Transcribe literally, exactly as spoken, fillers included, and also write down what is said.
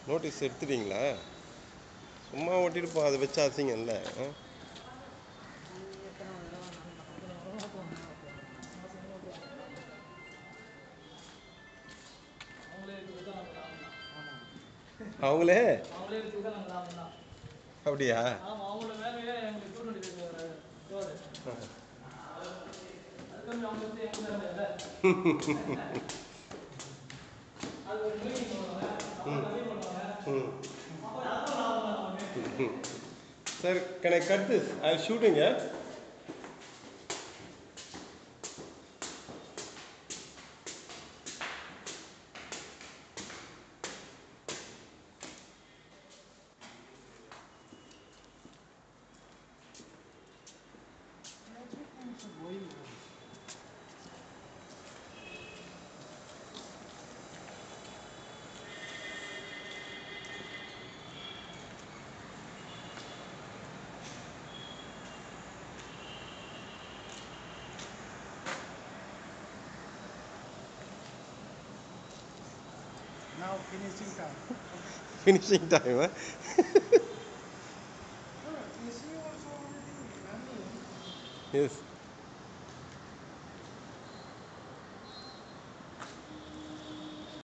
Notice எடுத்துட்டீங்களா? சும்மா ஓட்டிட்டு போ, அதை வச்சு அசிங்கம்ல. ஆ? அவங்களே அப்படியா? Sir, can I cut this? I'm shooting, yeah? Now finishing time. Finishing time, huh? No, A C also already running. Yes.